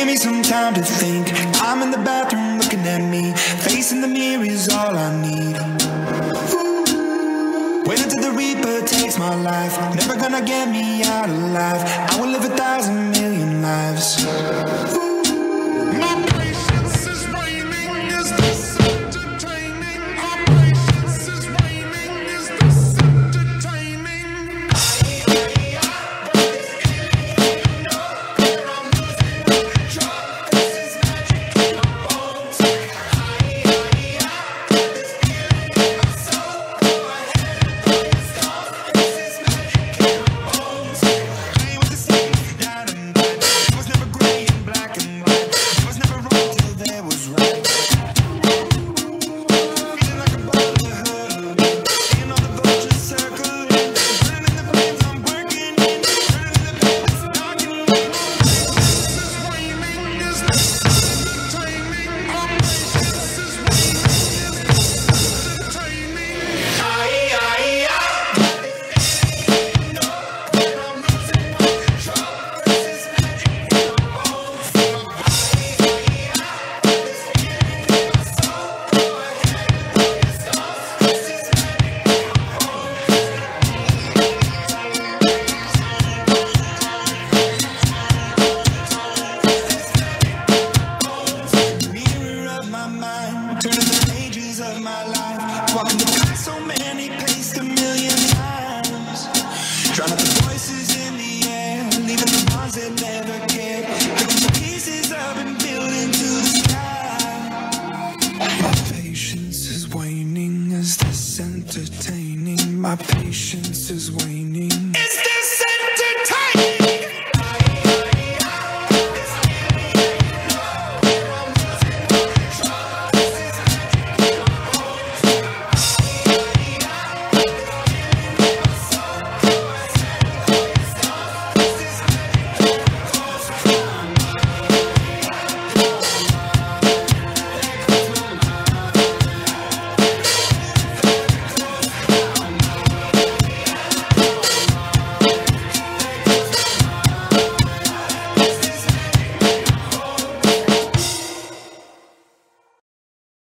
give me some time to think. I'm in the bathroom looking at me. Facing the mirror is all I need. Wait until the Reaper takes my life. Never gonna get me out alive. I will live 1,000 million lives. My patience is waning. Is this entertaining? My patience is waning. Is this entertaining? My patience is waning.